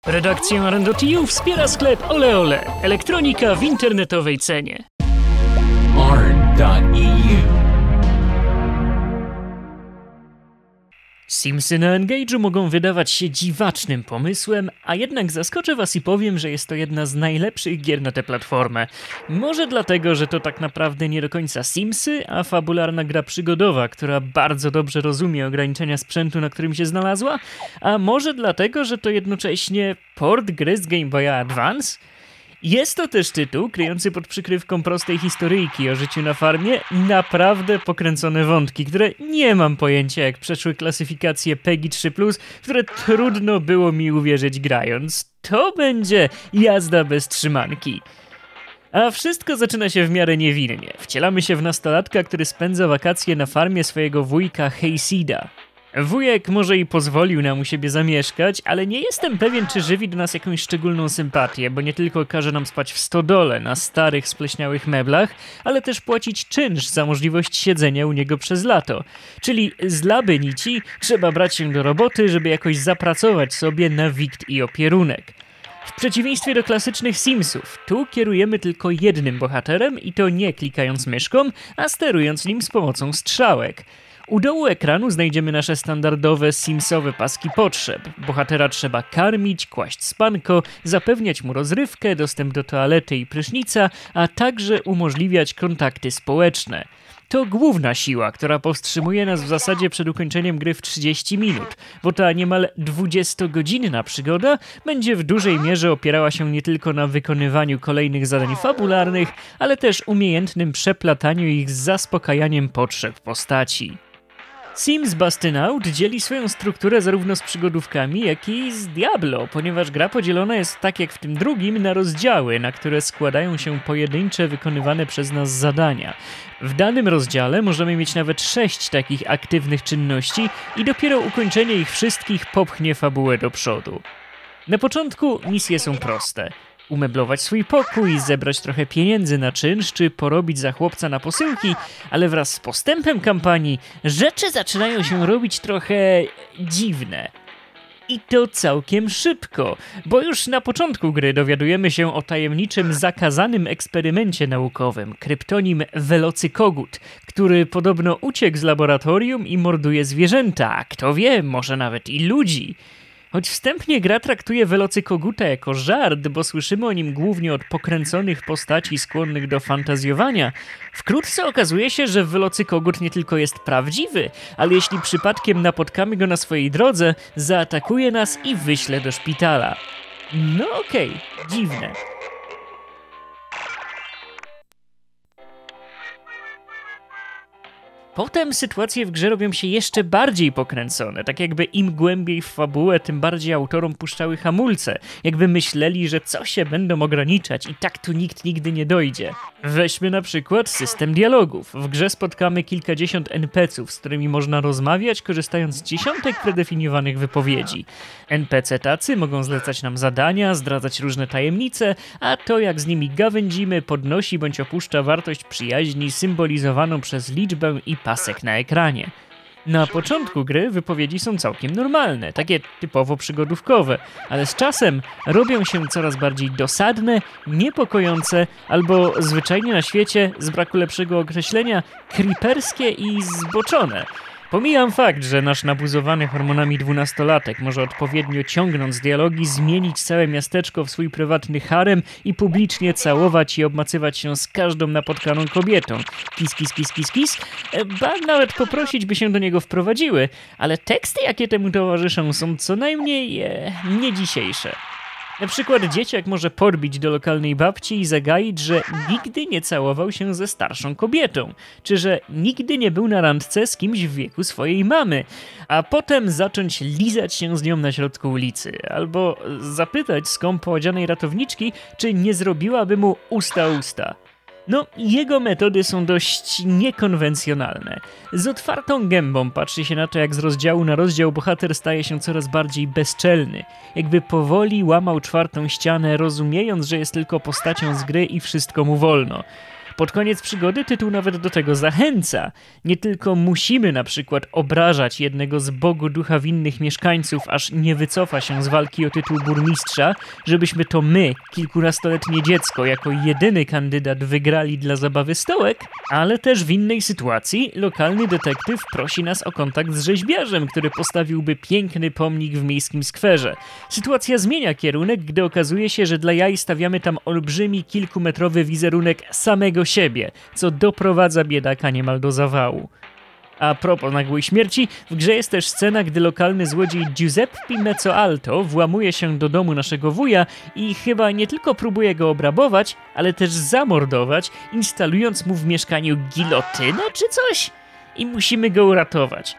Redakcja Rando.tu wspiera sklep Ole Ole. Elektronika w internetowej cenie. Arn.eu. Simsy na Engage'u mogą wydawać się dziwacznym pomysłem, a jednak zaskoczę was i powiem, że jest to jedna z najlepszych gier na tę platformę. Może dlatego, że to tak naprawdę nie do końca Simsy, a fabularna gra przygodowa, która bardzo dobrze rozumie ograniczenia sprzętu, na którym się znalazła, a może dlatego, że to jednocześnie port gry z Game Boya Advance? Jest to też tytuł kryjący pod przykrywką prostej historyjki o życiu na farmie naprawdę pokręcone wątki, które nie mam pojęcia jak przeszły klasyfikację PEGI 3+, w które trudno było mi uwierzyć grając. To będzie jazda bez trzymanki. A wszystko zaczyna się w miarę niewinnie. Wcielamy się w nastolatka, który spędza wakacje na farmie swojego wujka Hayseeda. Wujek może i pozwolił nam u siebie zamieszkać, ale nie jestem pewien, czy żywi do nas jakąś szczególną sympatię, bo nie tylko każe nam spać w stodole na starych, spleśniałych meblach, ale też płacić czynsz za możliwość siedzenia u niego przez lato. Czyli z laby nici trzeba brać się do roboty, żeby jakoś zapracować sobie na wikt i opierunek. W przeciwieństwie do klasycznych Simsów, tu kierujemy tylko jednym bohaterem i to nie klikając myszką, a sterując nim z pomocą strzałek. U dołu ekranu znajdziemy nasze standardowe simsowe paski potrzeb. Bohatera trzeba karmić, kłaść spanko, zapewniać mu rozrywkę, dostęp do toalety i prysznica, a także umożliwiać kontakty społeczne. To główna siła, która powstrzymuje nas w zasadzie przed ukończeniem gry w 30 minut, bo ta niemal 20-godzinna przygoda będzie w dużej mierze opierała się nie tylko na wykonywaniu kolejnych zadań fabularnych, ale też umiejętnym przeplataniu ich z zaspokajaniem potrzeb postaci. Sims Bustin' Out dzieli swoją strukturę zarówno z przygodówkami, jak i z Diablo, ponieważ gra podzielona jest tak jak w tym drugim na rozdziały, na które składają się pojedyncze wykonywane przez nas zadania. W danym rozdziale możemy mieć nawet 6 takich aktywnych czynności i dopiero ukończenie ich wszystkich popchnie fabułę do przodu. Na początku misje są proste. Umeblować swój pokój, zebrać trochę pieniędzy na czynsz, czy porobić za chłopca na posyłki, ale wraz z postępem kampanii rzeczy zaczynają się robić trochę dziwne. I to całkiem szybko, bo już na początku gry dowiadujemy się o tajemniczym, zakazanym eksperymencie naukowym, kryptonim Velocykogut, który podobno uciekł z laboratorium i morduje zwierzęta, a kto wie, może nawet i ludzi. Choć wstępnie gra traktuje Velocykoguta jako żart, bo słyszymy o nim głównie od pokręconych postaci skłonnych do fantazjowania, wkrótce okazuje się, że Velocykogut nie tylko jest prawdziwy, ale jeśli przypadkiem napotkamy go na swojej drodze, zaatakuje nas i wyśle do szpitala. No okej, dziwne. Potem sytuacje w grze robią się jeszcze bardziej pokręcone, tak jakby im głębiej w fabułę, tym bardziej autorom puszczały hamulce, jakby myśleli, że co się będą ograniczać i tak tu nikt nigdy nie dojdzie. Weźmy na przykład system dialogów. W grze spotkamy kilkadziesiąt NPC-ów, z którymi można rozmawiać, korzystając z dziesiątek predefiniowanych wypowiedzi. NPC tacy mogą zlecać nam zadania, zdradzać różne tajemnice, a to jak z nimi gawędzimy podnosi bądź opuszcza wartość przyjaźni symbolizowaną przez liczbę i pasek na ekranie. Na początku gry wypowiedzi są całkiem normalne, takie typowo przygodówkowe, ale z czasem robią się coraz bardziej dosadne, niepokojące albo zwyczajnie na świecie, z braku lepszego określenia, creeperskie i zboczone. Pomijam fakt, że nasz nabuzowany hormonami dwunastolatek może odpowiednio ciągnąc dialogi zmienić całe miasteczko w swój prywatny harem i publicznie całować i obmacywać się z każdą napotkaną kobietą. Kis, kis, kis, kis, kis. Ba nawet poprosić by się do niego wprowadziły, ale teksty jakie temu towarzyszą są co najmniej nie dzisiejsze. Na przykład dzieciak może podbić do lokalnej babci i zagaić, że nigdy nie całował się ze starszą kobietą, czy że nigdy nie był na randce z kimś w wieku swojej mamy, a potem zacząć lizać się z nią na środku ulicy, albo zapytać skąpo odzianej ratowniczki, czy nie zrobiłaby mu usta. No, jego metody są dość niekonwencjonalne. Z otwartą gębą patrzy się na to, jak z rozdziału na rozdział bohater staje się coraz bardziej bezczelny. Jakby powoli łamał czwartą ścianę, rozumiejąc, że jest tylko postacią z gry i wszystko mu wolno. Pod koniec przygody tytuł nawet do tego zachęca. Nie tylko musimy na przykład obrażać jednego z Bogu ducha winnych mieszkańców, aż nie wycofa się z walki o tytuł burmistrza, żebyśmy to my, kilkunastoletnie dziecko, jako jedyny kandydat wygrali dla zabawy stołek, ale też w innej sytuacji lokalny detektyw prosi nas o kontakt z rzeźbiarzem, który postawiłby piękny pomnik w miejskim skwerze. Sytuacja zmienia kierunek, gdy okazuje się, że dla jaj stawiamy tam olbrzymi, kilkumetrowy wizerunek samego siebie, co doprowadza biedaka niemal do zawału. A propos nagłej śmierci, w grze jest też scena, gdy lokalny złodziej Giuseppe Mezzoalto włamuje się do domu naszego wuja i chyba nie tylko próbuje go obrabować, ale też zamordować, instalując mu w mieszkaniu gilotynę czy coś? I musimy go uratować.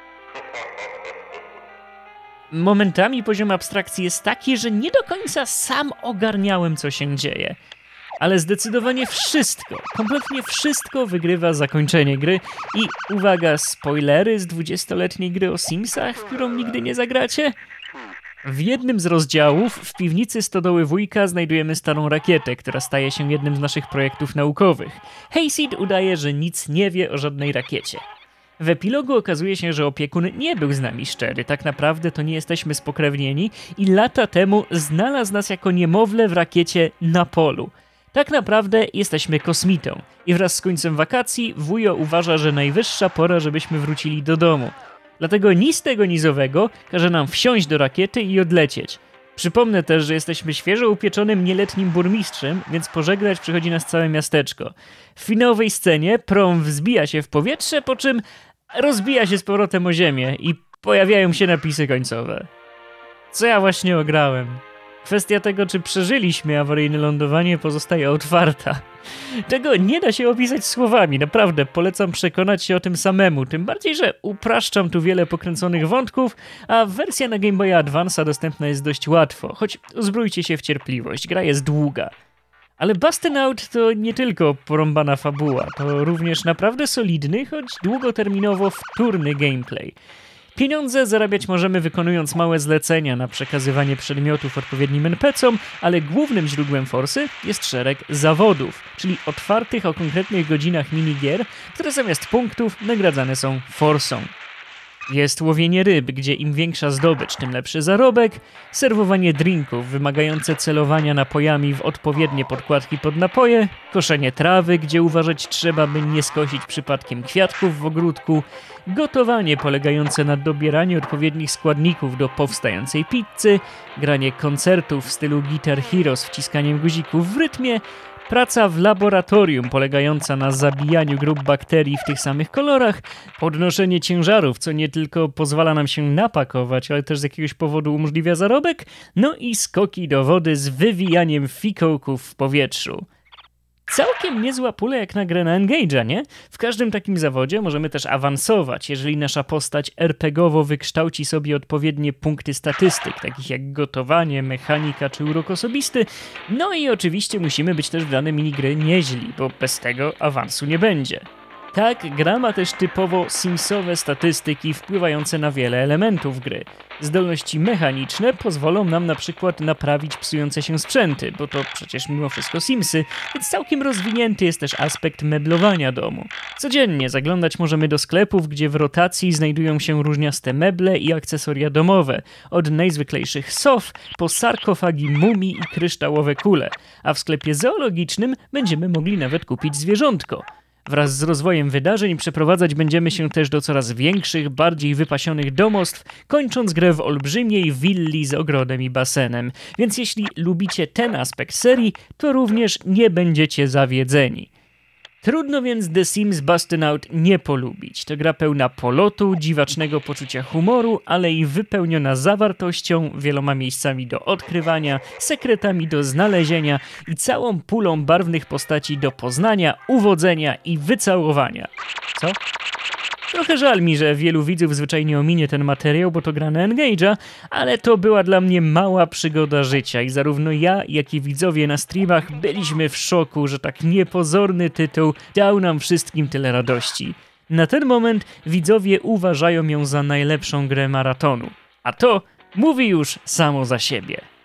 Momentami poziom abstrakcji jest taki, że nie do końca sam ogarniałem, co się dzieje. Ale zdecydowanie wszystko, kompletnie wszystko wygrywa zakończenie gry i uwaga, spoilery z 20-letniej gry o Simsach, w którą nigdy nie zagracie? W jednym z rozdziałów w piwnicy stodoły wujka znajdujemy starą rakietę, która staje się jednym z naszych projektów naukowych. Hayseed udaje, że nic nie wie o żadnej rakiecie. W epilogu okazuje się, że opiekun nie był z nami szczery, tak naprawdę to nie jesteśmy spokrewnieni i lata temu znalazł nas jako niemowlę w rakiecie na polu. Tak naprawdę jesteśmy kosmitą i wraz z końcem wakacji wujo uważa, że najwyższa pora, żebyśmy wrócili do domu. Dlatego ni z tego ni z owego każe nam wsiąść do rakiety i odlecieć. Przypomnę też, że jesteśmy świeżo upieczonym nieletnim burmistrzem, więc pożegnać przychodzi nas całe miasteczko. W finałowej scenie prom wzbija się w powietrze, po czym rozbija się z powrotem o ziemię i pojawiają się napisy końcowe. Co ja właśnie ograłem? Kwestia tego, czy przeżyliśmy awaryjne lądowanie, pozostaje otwarta. Tego nie da się opisać słowami, naprawdę polecam przekonać się o tym samemu, tym bardziej, że upraszczam tu wiele pokręconych wątków, a wersja na Game Boya Advance'a dostępna jest dość łatwo, choć uzbrójcie się w cierpliwość, gra jest długa. Ale Bustin' Out to nie tylko porąbana fabuła, to również naprawdę solidny, choć długoterminowo wtórny gameplay. Pieniądze zarabiać możemy wykonując małe zlecenia na przekazywanie przedmiotów odpowiednim NPC-om, ale głównym źródłem forsy jest szereg zawodów, czyli otwartych o konkretnych godzinach minigier, które zamiast punktów nagradzane są forsą. Jest łowienie ryb, gdzie im większa zdobycz, tym lepszy zarobek, serwowanie drinków wymagające celowania napojami w odpowiednie podkładki pod napoje, koszenie trawy, gdzie uważać trzeba, by nie skosić przypadkiem kwiatków w ogródku, gotowanie polegające na dobieraniu odpowiednich składników do powstającej pizzy, granie koncertów w stylu Guitar Hero z wciskaniem guzików w rytmie, praca w laboratorium polegająca na zabijaniu grup bakterii w tych samych kolorach, podnoszenie ciężarów, co nie tylko pozwala nam się napakować, ale też z jakiegoś powodu umożliwia zarobek, no i skoki do wody z wywijaniem fikołków w powietrzu. Całkiem niezła pula jak na grę na Engage'a, nie? W każdym takim zawodzie możemy też awansować, jeżeli nasza postać RPGowo wykształci sobie odpowiednie punkty statystyk, takich jak gotowanie, mechanika czy urok osobisty. No i oczywiście musimy być też w danej minigry nieźli, bo bez tego awansu nie będzie. Tak, gra ma też typowo simsowe statystyki wpływające na wiele elementów gry. Zdolności mechaniczne pozwolą nam na przykład naprawić psujące się sprzęty, bo to przecież mimo wszystko Simsy, więc całkiem rozwinięty jest też aspekt meblowania domu. Codziennie zaglądać możemy do sklepów, gdzie w rotacji znajdują się różniaste meble i akcesoria domowe, od najzwyklejszych sof po sarkofagi mumii i kryształowe kule, a w sklepie zoologicznym będziemy mogli nawet kupić zwierzątko. Wraz z rozwojem wydarzeń przeprowadzać będziemy się też do coraz większych, bardziej wypasionych domostw, kończąc grę w olbrzymiej willi z ogrodem i basenem. Więc jeśli lubicie ten aspekt serii, to również nie będziecie zawiedzeni. Trudno więc The Sims Bustin' Out nie polubić. To gra pełna polotu, dziwacznego poczucia humoru, ale i wypełniona zawartością, wieloma miejscami do odkrywania, sekretami do znalezienia i całą pulą barwnych postaci do poznania, uwodzenia i wycałowania. Co? Trochę żal mi, że wielu widzów zwyczajnie ominie ten materiał, bo to gra na Engage'a, ale to była dla mnie mała przygoda życia i zarówno ja, jak i widzowie na streamach byliśmy w szoku, że tak niepozorny tytuł dał nam wszystkim tyle radości. Na ten moment widzowie uważają ją za najlepszą grę maratonu, a to mówi już samo za siebie.